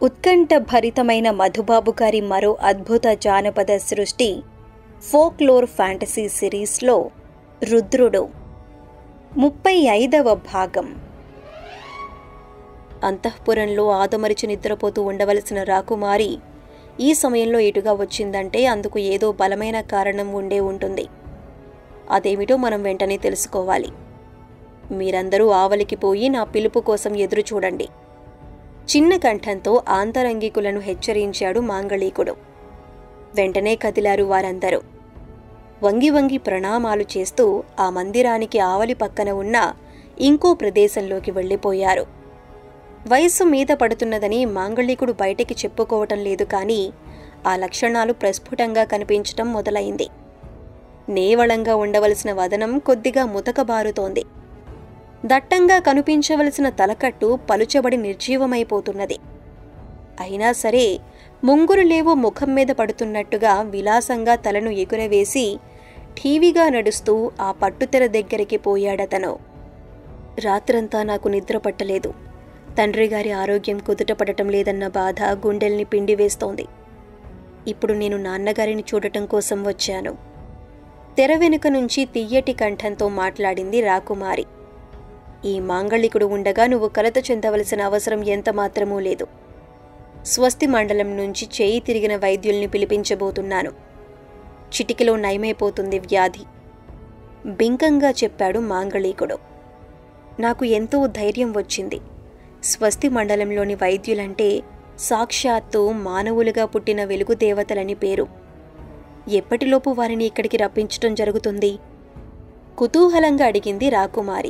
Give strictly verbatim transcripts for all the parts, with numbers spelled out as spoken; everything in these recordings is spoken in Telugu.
ఉత్కంఠ భరితమైన మధుబాబు గారి మరో అద్భుత జానపద సృష్టి ఫోక్లోర్ ఫ్యాంటసీ సిరీస్లో రుద్రుడు ముప్పై ఐదవ భాగం. అంతఃపురంలో ఆదమరిచి నిద్రపోతూ ఉండవలసిన రాకుమారి ఈ సమయంలో ఇటుగా వచ్చిందంటే అందుకు ఏదో బలమైన కారణం ఉండే ఉంటుంది. అదేమిటో మనం వెంటనే తెలుసుకోవాలి. మీరందరూ ఆవలికి పోయి నా పిలుపు కోసం ఎదురు చూడండి. చిన్న కంఠంతో ఆంతరంగికులను హెచ్చరించాడు మాంగళీకుడు. వెంటనే కదిలారు వారందరూ. వంగి వంగి ప్రణామాలు చేస్తూ ఆ మందిరానికి ఆవలి పక్కన ఉన్న ఇంకో ప్రదేశంలోకి వెళ్ళిపోయారు. వయస్సు మీద పడుతున్నదని మాంగళీకుడు బయటికి చెప్పుకోవటం లేదు, కానీ ఆ లక్షణాలు ప్రస్ఫుటంగా కనిపించటం మొదలైంది. నేవళంగా ఉండవలసిన వదనం కొద్దిగా ముతకబారుతోంది. దట్టంగా కనిపించవలసిన తలకట్టు పలుచబడి నిర్జీవమైపోతున్నది. అయినా సరే ముంగురులేవో ముఖం మీద పడుతున్నట్టుగా విలాసంగా తలను ఎగురవేసి ఠీవిగా నడుస్తూ ఆ పట్టుతెర దగ్గరికి పోయాడతను. రాత్రంతా నాకు నిద్ర పట్టలేదు. తండ్రిగారి ఆరోగ్యం కుదుటపడటం లేదన్న బాధ గుండెల్ని పిండివేస్తోంది. ఇప్పుడు నేను నాన్నగారిని చూడటం కోసం వచ్చాను. తెర వెనుక నుంచి తియ్యటి కంఠంతో మాట్లాడింది రాకుమారి. ఈ మాంగళికుడు ఉండగా నువ్వు కలత చెందవలసిన అవసరం ఎంత మాత్రమూ లేదు. స్వస్తి మండలం నుంచి చేయి తిరిగిన వైద్యుల్ని పిలిపించబోతున్నాను. చిటికిలో నయమైపోతుంది వ్యాధి, బింకంగా చెప్పాడు మాంగళీకుడు. నాకు ఎంతో ధైర్యం వచ్చింది. స్వస్తి మండలంలోని వైద్యులంటే సాక్షాత్తు మానవులుగా పుట్టిన వెలుగుదేవతలని పేరు. ఎప్పటిలోపు వారిని ఇక్కడికి రప్పించటం జరుగుతుంది? కుతూహలంగా అడిగింది రాకుమారి.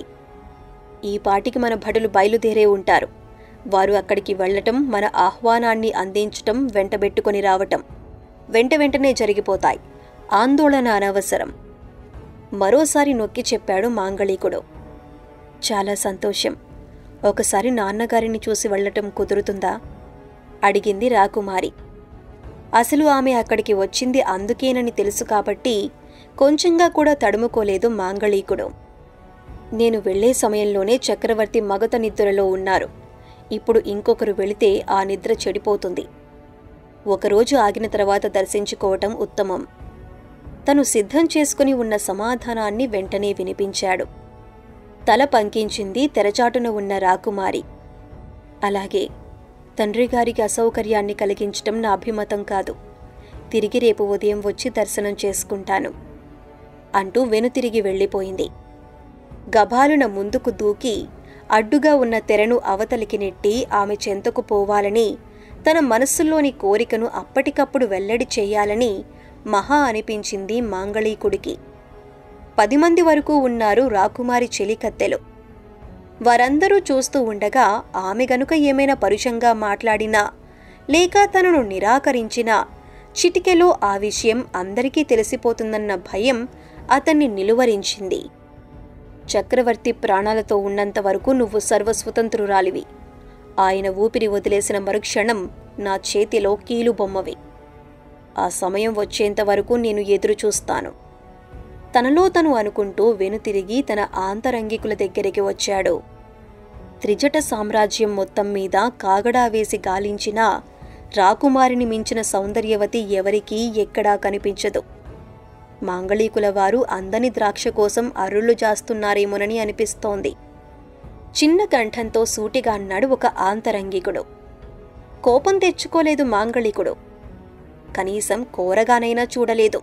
ఈ పాటికి మన భటులు బయలుదేరే ఉంటారు. వారు అక్కడికి వెళ్లటం, మన ఆహ్వానాన్ని అందించటం, వెంటబెట్టుకొని రావటం వెంట వెంటనే జరిగిపోతాయి. ఆందోళన అనవసరం. మరోసారి నొక్కి చెప్పాడు మాంగళీకుడు. చాలా సంతోషం. ఒకసారి నాన్నగారిని చూసి వెళ్లటం కుదురుతుందా? అడిగింది రాకుమారి. అసలు ఆమె అక్కడికి వచ్చింది అందుకేనని తెలుసు కాబట్టి కొంచెంగా కూడా తడుముకోలేదు మాంగళీకుడు. నేను వెళ్లే సమయంలోనే చక్రవర్తి మగత నిద్రలో ఉన్నారు. ఇప్పుడు ఇంకొకరు వెళితే ఆ నిద్ర చెడిపోతుంది. ఒకరోజు ఆగిన తర్వాత దర్శించుకోవటం ఉత్తమం. తను సిద్ధం చేసుకుని ఉన్న సమాధానాన్ని వెంటనే వినిపించాడు. తల పంకించింది తెరచాటున ఉన్న రాకుమారి. అలాగే, తండ్రిగారికి అసౌకర్యాన్ని కలిగించటం నా అభిమతం కాదు. తిరిగి రేపు ఉదయం వచ్చి దర్శనం చేసుకుంటాను అంటూ వెనుతిరిగి వెళ్ళిపోయింది. గభాలున ముందుకు దూకి అడ్డుగా ఉన్న తెరను అవతలికి నెట్టి ఆమె చెంతకు పోవాలని, తన మనస్సులోని కోరికను అప్పటికప్పుడు వెల్లడి చెయ్యాలని మహా అనిపించింది మాంగళీకుడికి. పది మంది వరకు ఉన్నారు రాకుమారి చెలికత్తెలు. వారందరూ చూస్తూ ఉండగా ఆమె గనుక ఏమైనా పరుషంగా మాట్లాడినా లేక తనను నిరాకరించినా చిటికెలో ఆ విషయం అందరికీ తెలిసిపోతుందన్న భయం అతన్ని నిలువరించింది. చక్రవర్తి ప్రాణాలతో ఉన్నంత వరకు నువ్వు సర్వస్వతంత్రురాలివి. ఆయన ఊపిరి వదిలేసిన మరుక్షణం నా చేతిలో కీలుబొమ్మవి. ఆ సమయం వచ్చేంత వరకు నేను ఎదురు చూస్తాను. తనలో తను అనుకుంటూ వెనుతిరిగి తన ఆంతరంగికుల దగ్గరికి వచ్చాడు. త్రిజట సామ్రాజ్యం మొత్తం మీద కాగడా వేసి గాలించినా రాకుమారిని మించిన సౌందర్యవతి ఎవరికీ ఎక్కడా కనిపించదు. మాంగళీకుల వారు అందని ద్రాక్ష కోసం అరుళ్ళు జాస్తున్నారేమోనని అనిపిస్తోంది. చిన్న కంఠంతో సూటిగా అన్నాడు ఒక ఆంతరంగికుడు. కోపం తెచ్చుకోలేదు మాంగళీకుడు. కనీసం కోరగానైనా చూడలేదు.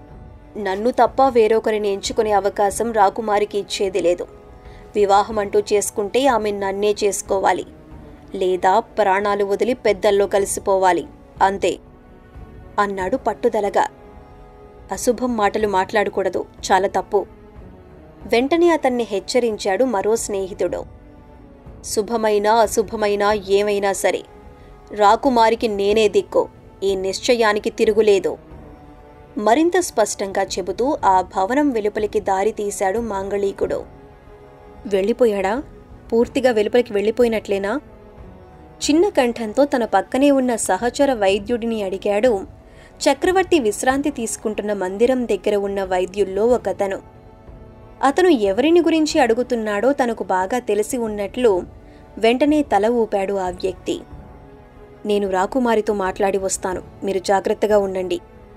నన్ను తప్ప వేరొకరిని ఎంచుకునే అవకాశం రాకుమారికి ఇచ్చేది లేదు. వివాహం అంటూ చేసుకుంటే ఆమె నన్నే చేసుకోవాలి, లేదా ప్రాణాలు వదిలి పెద్దల్లో కలిసిపోవాలి, అంతే అన్నాడు పట్టుదలగా. అశుభం మాటలు మాట్లాడకూడదు, చాలా తప్పు. వెంటనే అతన్ని హెచ్చరించాడు మరో స్నేహితుడు. శుభమైనా అశుభమైనా ఏమైనా సరే రాకుమారికి నేనే దిక్కు. ఈ నిశ్చయానికి తిరుగులేదు మరింత స్పష్టంగా చెబుతూ ఆ భవనం వెలుపలికి దారి తీశాడు మాంగళీకుడు. వెళ్ళిపోయాడా? పూర్తిగా వెలుపలికి వెళ్ళిపోయినట్లేనా? చిన్న కంఠంతో తన పక్కనే ఉన్న సహచర వైద్యుడిని అడిగాడు చక్రవర్తి విశ్రాంతి తీసుకుంటున్న మందిరం దగ్గర ఉన్న వైద్యుల్లో ఒకతను. అతను ఎవరిని గురించి అడుగుతున్నాడో తనకు బాగా తెలిసి ఉన్నట్లు వెంటనే తల ఊపాడు ఆ వ్యక్తి. నేను రాకుమారితో మాట్లాడి వస్తాను, మీరు జాగ్రత్తగా ఉండండి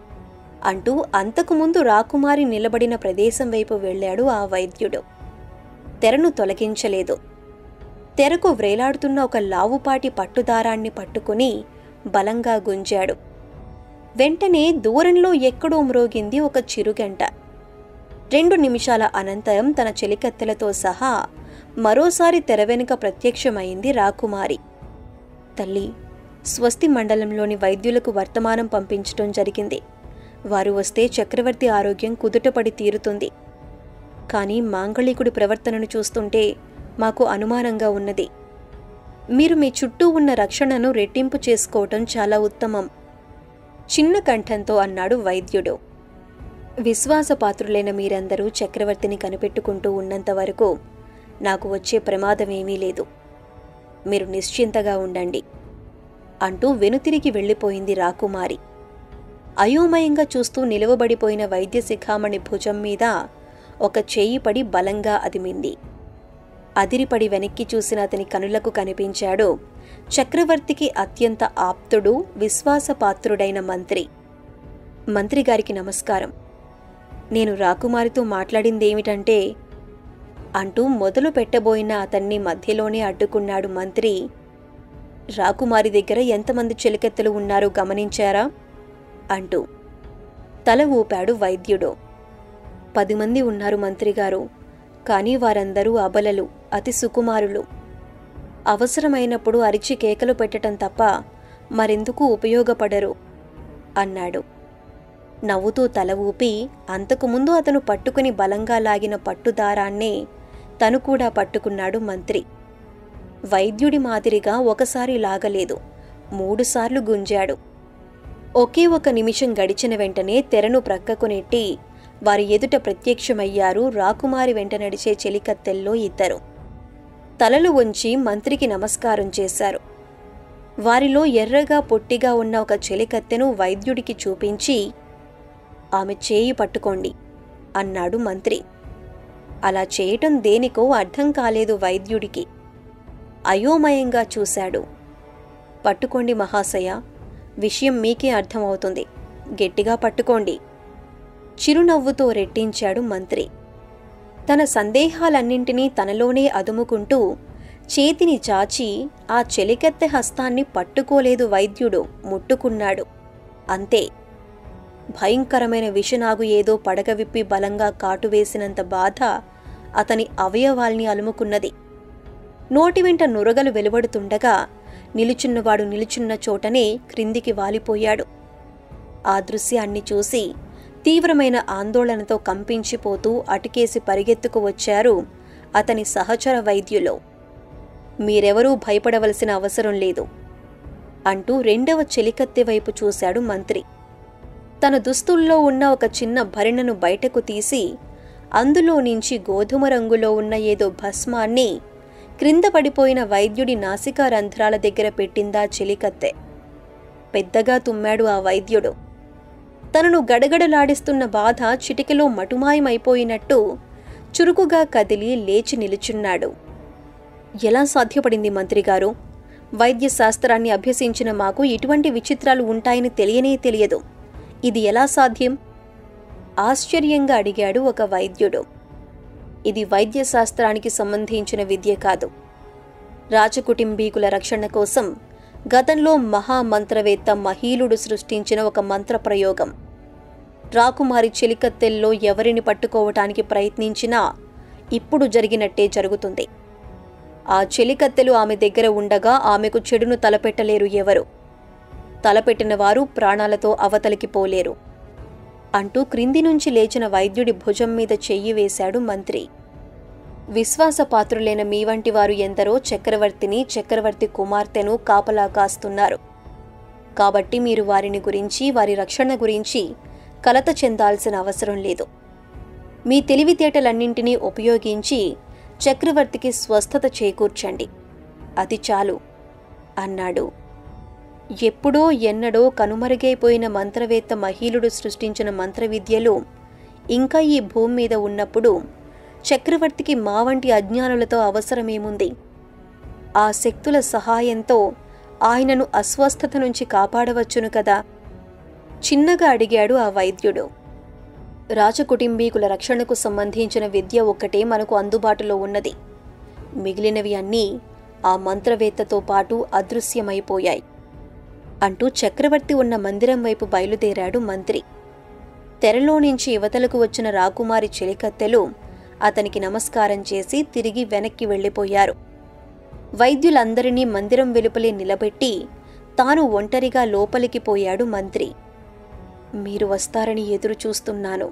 అంటూ అంతకుముందు రాకుమారి నిలబడిన ప్రదేశం వైపు వెళ్ళాడు ఆ వైద్యుడు. తెరను తొలగించలేదు. తెరకు వ్రేలాడుతున్న ఒక లావుపాటి పట్టుదారాన్ని పట్టుకుని బలంగా గుంజాడు. వెంటనే దూరంలో ఎక్కడో మ్రోగింది ఒక చిరుగంట. రెండు నిమిషాల అనంతరం తన చెలికత్తెలతో సహా మరోసారి తెర వెనుక ప్రత్యక్షమైంది రాకుమారి. తల్లి, స్వస్తి మండలంలోని వైద్యులకు వర్తమానం పంపించటం జరిగింది. వారు వస్తే చక్రవర్తి ఆరోగ్యం కుదుటపడి తీరుతుంది. కానీ మాంగళికుడి ప్రవర్తనను చూస్తుంటే మాకు అనుమానంగా ఉన్నది. మీరు మీ చుట్టూ ఉన్న రక్షణను రెట్టింపు చేసుకోవటం చాలా ఉత్తమం చిన్న కంఠంతో అన్నాడు వైద్యుడు. విశ్వాసపాత్రులైన మీరందరూ చక్రవర్తిని కనిపెట్టుకుంటూ ఉన్నంతవరకు నాకు వచ్చే ప్రమాదమేమీ లేదు. మీరు నిశ్చింతగా ఉండండి అంటూ వెనుతిరిగి వెళ్ళిపోయింది రాకుమారి. అయోమయంగా చూస్తూ నిలవబడిపోయిన వైద్య శిఖామణి భుజం మీద ఒక చేయి పడి బలంగా అదిమింది. అదిరిపడి వెనక్కి చూసిన అతని కనులకు కనిపించాడు చక్రవర్తికి అత్యంత ఆప్తుడు, విశ్వాసపాత్రుడైన మంత్రి. మంత్రిగారికి నమస్కారం. నేను రాకుమారితో మాట్లాడిందేమిటంటే అంటూ మొదలు పెట్టబోయిన అతన్ని మధ్యలోనే అడ్డుకున్నాడు మంత్రి. రాకుమారి దగ్గర ఎంతమంది చెలికెత్తలు ఉన్నారో గమనించారా అంటూ తల ఊపాడు వైద్యుడు. పది మంది ఉన్నారు మంత్రిగారు. కానీ వారందరూ అబలలు, అతి సుకుమారులు. అవసరమైనప్పుడు అరిచి కేకలు పెట్టడం తప్ప మరెందుకు ఉపయోగపడరు అన్నాడు. నవ్వుతూ తల ఊపి అంతకుముందు అతను పట్టుకుని బలంగా లాగిన పట్టుదారాన్నే తను కూడా పట్టుకున్నాడు మంత్రి. వైద్యుడి మాదిరిగా ఒకసారి లాగలేదు, మూడుసార్లు గుంజాడు. ఒకే ఒక నిమిషం గడిచిన వెంటనే తెరను ప్రక్కకు నెట్టి వారి ఎదుట ప్రత్యక్షమయ్యారు రాకుమారి వెంట నడిచే చెలికత్తెల్లో ఇద్దరు. తలలు వంచి మంత్రికి నమస్కారం చేశారు. వారిలో ఎర్రగా పొట్టిగా ఉన్న ఒక చెలికత్తెను వైద్యుడికి చూపించి, ఆమె చేయి పట్టుకోండి అన్నాడు మంత్రి. అలా చేయటం దేనికో అర్థం కాలేదు వైద్యుడికి. అయోమయంగా చూశాడు. పట్టుకోండి మహాశయ, విషయం మీకే అర్థమవుతుంది, గట్టిగా పట్టుకోండి చిరునవ్వుతో రెట్టించాడు మంత్రి. తన సందేహాలన్నింటినీ తనలోనే అదుముకుంటూ చేతిని చాచి ఆ చెలికత్తె హస్తాన్ని పట్టుకోలేదు వైద్యుడు, ముట్టుకున్నాడు. అంతే. భయంకరమైన విషనాగు ఏదో పడగ విప్పి బలంగా కాటువేసినంత బాధ అతని అవయవాల్ని అలుముకున్నది. నోటి వెంట నురగలు వెలువడుతుండగా నిలుచున్నవాడు నిలుచున్న చోటనే క్రిందికి వాలిపోయాడు. ఆ దృశ్యాన్ని చూసి తీవ్రమైన ఆందోళనతో కంపించిపోతూ అటుకేసి పరిగెత్తుకు వచ్చారు అతని సహచర వైద్యులు. మీరెవరూ భయపడవలసిన అవసరం లేదు అంటూ రెండవ చెలికత్తె వైపు చూశాడు మంత్రి. తన దుస్తుల్లో ఉన్న ఒక చిన్న భరిణను బయటకు తీసి అందులో నుంచి గోధుమ రంగులో ఉన్న ఏదో భస్మాన్ని క్రింద పడిపోయిన వైద్యుడి నాసికా రంధ్రాల దగ్గర పెట్టిందా చెలికత్తె. పెద్దగా తుమ్మాడు ఆ వైద్యుడు. తనను గడగడలాడిస్తున్న బాధ చిటికెలో మటుమాయమైపోయినట్టు చురుకుగా కదిలి లేచి నిలుచున్నాడు. ఎలా సాధ్యపడింది మంత్రిగారు? వైద్యశాస్త్రాన్ని అభ్యసించిన మాకు ఇటువంటి విచిత్రాలు ఉంటాయని తెలియనే తెలియదు. ఇది ఎలా సాధ్యం? ఆశ్చర్యంగా అడిగాడు ఒక వైద్యుడు. ఇది వైద్యశాస్త్రానికి సంబంధించిన విద్య కాదు. రాజకుటుంబీకుల రక్షణ కోసం గతంలో మహామంత్రవేత్త మహీలుడు సృష్టించిన ఒక మంత్రప్రయోగం. రాకుమారి చెలికత్తెల్లో ఎవరిని పట్టుకోవటానికి ప్రయత్నించినా ఇప్పుడు జరిగినట్టే జరుగుతుంది. ఆ చెలికత్తెలు ఆమె దగ్గర ఉండగా ఆమెకు చెడును తలపెట్టలేరు ఎవరు. తలపెట్టిన వారు ప్రాణాలతో అవతలికి పోలేరు అంటూ క్రింది నుంచి లేచిన వైద్యుడి భుజం మీద చెయ్యి వేశాడు మంత్రి. విశ్వాసపాత్రులైన మీ వంటి వారు ఎందరో చక్రవర్తిని, చక్రవర్తి కుమార్తెను కాపలా కాస్తున్నారు. కాబట్టి మీరు వారిని గురించి, వారి రక్షణ గురించి కలత చెందాల్సిన అవసరం లేదు. మీ తెలివితేటలన్నింటినీ ఉపయోగించి చక్రవర్తికి స్వస్థత చేకూర్చండి, అది చాలు అన్నాడు. ఎప్పుడో ఎన్నడో కనుమరుగైపోయిన మంత్రవేత్త మహీలుడు సృష్టించిన మంత్రవిద్యలు ఇంకా ఈ భూమి మీద ఉన్నప్పుడు చక్రవర్తికి మా వంటి అజ్ఞానులతో అవసరమేముంది? ఆ శక్తుల సహాయంతో ఆయనను అస్వస్థత నుంచి కాపాడవచ్చును కదా? చిన్నగా అడిగాడు ఆ వైద్యుడు. రాజకుటుంబీకుల రక్షణకు సంబంధించిన విద్య ఒక్కటే మనకు అందుబాటులో ఉన్నది. మిగిలినవి అన్నీ ఆ మంత్రవేత్తతో పాటు అదృశ్యమైపోయాయి అంటూ చక్రవర్తి ఉన్న మందిరం వైపు బయలుదేరాడు మంత్రి. తెరలో నుంచి యువతలకు వచ్చిన రాకుమారి చెలికత్తెలు అతనికి నమస్కారం చేసి తిరిగి వెనక్కి వెళ్ళిపోయారు. వైద్యులందరినీ మందిరం వెలుపలే నిలబెట్టి తాను ఒంటరిగా లోపలికి పోయాడు మంత్రి. మీరు వస్తారని ఎదురు చూస్తున్నాను.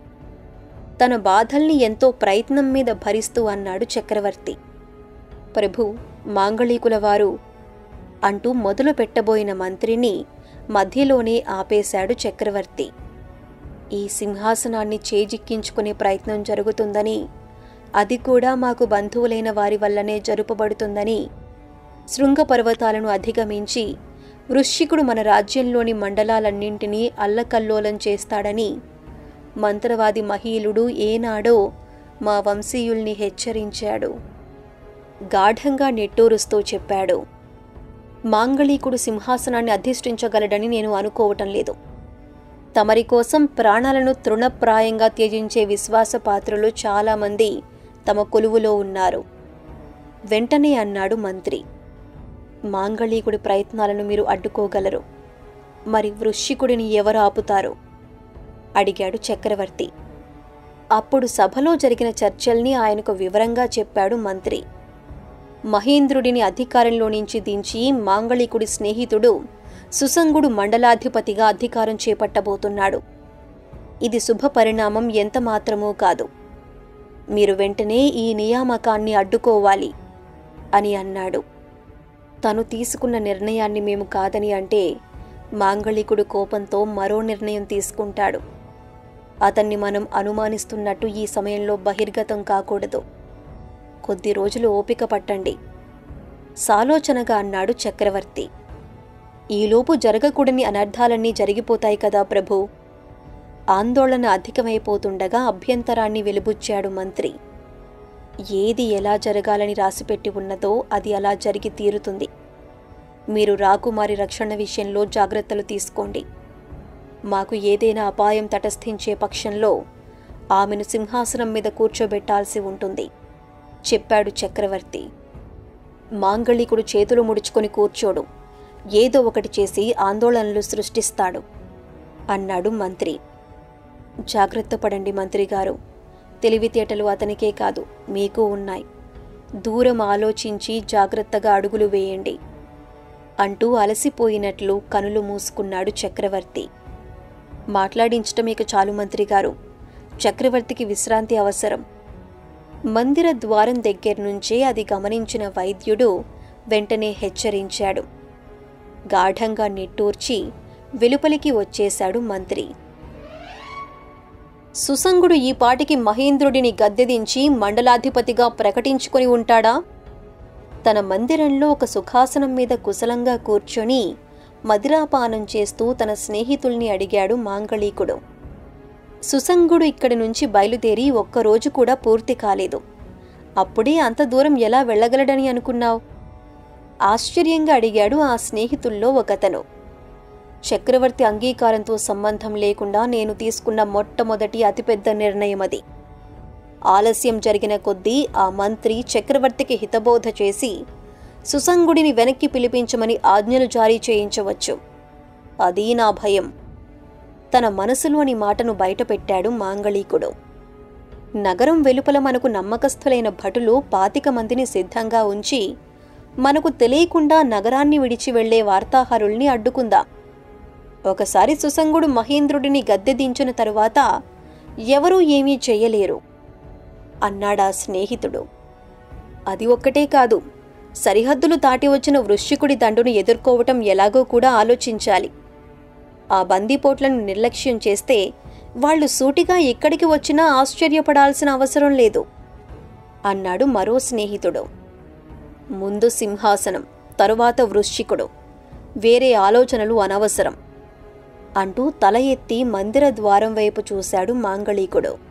తన బాధల్ని ఎంతో ప్రయత్నం మీద భరిస్తూ అన్నాడు చక్రవర్తి. ప్రభు, మాంగళీకుల వారు అంటూ మొదలు పెట్టబోయిన మంత్రిని మధ్యలోనే ఆపేశాడు చక్రవర్తి. ఈ సింహాసనాన్ని చేజిక్కించుకునే ప్రయత్నం జరుగుతుందని, అది కూడా మాకు బంధువులైన వారి వల్లనే జరుపబడుతుందని, శృంగపర్వతాలను అధిగమించి వృశ్చికుడు మన రాజ్యంలోని మండలాలన్నింటినీ అల్లకల్లోలం చేస్తాడని మంత్రవాది మహీలుడు ఏనాడో మా వంశీయుల్ని హెచ్చరించాడు. గాఢంగా నిట్టూరుస్తూ చెప్పాడు. మాంగళీకుడు సింహాసనాన్ని అధిష్ఠించగలడని నేను అనుకోవటం లేదు. తమరి కోసం ప్రాణాలను తృణప్రాయంగా త్యజించే విశ్వాసపాత్రులు చాలామంది తమ కొలువులో ఉన్నారు. వెంటనే అన్నాడు మంత్రి. మాంగళీకుడి ప్రయత్నాలను మీరు అడ్డుకోగలరు, మరి వృశ్చికుడిని ఎవరు ఆపుతారు? అడిగాడు చక్రవర్తి. అప్పుడు సభలో జరిగిన చర్చల్ని ఆయనకు వివరంగా చెప్పాడు మంత్రి. మహేంద్రుడిని అధికారంలో నుంచి దించి మాంగళీకుడి స్నేహితుడు సుసంగుడు మండలాధిపతిగా అధికారం చేపట్టబోతున్నాడు. ఇది శుభ పరిణామం ఎంత మాత్రమూ కాదు. మీరు వెంటనే ఈ నియామకాన్ని అడ్డుకోవాలి అని అన్నాడు. తను తీసుకున్న నిర్ణయాన్ని మేము కాదని అంటే మాంగళీకుడు కోపంతో మరో నిర్ణయం తీసుకుంటాడు. అతన్ని మనం అనుమానిస్తున్నట్టు ఈ సమయంలో బహిర్గతం కాకూడదు. కొద్ది రోజులు ఓపిక పట్టండి సాలోచనగా అన్నాడు చక్రవర్తి. ఈలోపు జరగకూడని అనర్థాలన్నీ జరిగిపోతాయి కదా ప్రభు. ఆందోళన అధికమైపోతుండగా అభ్యంతరాన్ని వెలుబుచ్చాడు మంత్రి. ఏది ఎలా జరగాలని రాసిపెట్టి ఉన్నదో అది అలా జరిగి తీరుతుంది. మీరు రాకుమారి రక్షణ విషయంలో జాగ్రత్తలు తీసుకోండి. మాకు ఏదైనా అపాయం తటస్థించే పక్షంలో ఆమెను సింహాసనం మీద కూర్చోబెట్టాల్సి ఉంటుంది చెప్పాడు చక్రవర్తి. మాంగళీకుడు చేతులు ముడుచుకొని కూర్చోడు, ఏదో ఒకటి చేసి ఆందోళనలు సృష్టిస్తాడు అన్నాడు మంత్రి. జాగ్రత్త పడండి మంత్రిగారు. తెలివితేటలు అతనికే కాదు మీకు ఉన్నాయి. దూరం ఆలోచించి జాగ్రత్తగా అడుగులు వేయండి అంటూ అలసిపోయినట్లు కనులు మూసుకున్నాడు చక్రవర్తి. మాట్లాడించటం ఇక చాలు మంత్రిగారు, చక్రవర్తికి విశ్రాంతి అవసరం. మందిర ద్వారం దగ్గర్నుంచే అది గమనించిన వైద్యుడు వెంటనే హెచ్చరించాడు. గాఢంగా నిట్టూర్చి వెలుపలికి వచ్చేశాడు మంత్రి. సుసంగుడు ఈ పాటికి మహేంద్రుడిని గద్దెదించి మండలాధిపతిగా ప్రకటించుకొని ఉంటాడా? తన మందిరంలో ఒక సుఖాసనం మీద కుశలంగా కూర్చొని మదిరాపానం చేస్తూ తన స్నేహితుల్ని అడిగాడు మాంగళీకుడు. సుసంగుడు ఇక్కడి నుంచి బయలుదేరి ఒక్కరోజు కూడా పూర్తి కాలేదు. అప్పుడే అంత దూరం ఎలా వెళ్ళగలడని అనుకున్నావు? ఆశ్చర్యంగా అడిగాడు ఆ స్నేహితుల్లో ఒకతను. చక్రవర్తి అంగీకారంతో సంబంధం లేకుండా నేను తీసుకున్న మొట్టమొదటి అతిపెద్ద నిర్ణయం అది. ఆలస్యం జరిగిన కొద్దీ ఆ మంత్రి చక్రవర్తికి హితబోధ చేసి సుసంగుడిని వెనక్కి పిలిపించమని ఆజ్ఞలు జారీ చేయించవచ్చు. అదీ నా భయం. తన మనసులోని మాటను బయటపెట్టాడు మాంగళీకుడు. నగరం వెలుపల మనకు నమ్మకస్థులైన భటులు పాతిక మందిని సిద్ధంగా ఉంచి మనకు తెలియకుండా నగరాన్ని విడిచి వెళ్లే వార్తాహరుల్ని అడ్డుకుందాం. ఒకసారి సుసంగుడు మహేంద్రుడిని గద్దెదించిన తరువాత ఎవరూ ఏమీ చెయ్యలేరు అన్నాడా స్నేహితుడు. అది ఒక్కటే కాదు, సరిహద్దులు దాటి వచ్చిన వృశ్చికుడి దండును ఎదుర్కోవటం ఎలాగో కూడా ఆలోచించాలి. ఆ బందీపోట్లను నిర్లక్ష్యం చేస్తే వాళ్లు సూటిగా ఎక్కడికి వచ్చినా ఆశ్చర్యపడాల్సిన అవసరం లేదు అన్నాడు మరో స్నేహితుడు. ముందు సింహాసనం, తరువాత వృశ్చికుడు, వేరే ఆలోచనలు అనవసరం అంటూ తల ఎత్తి మందిర ద్వారం వైపు చూశాడు మాంగళీకుడు.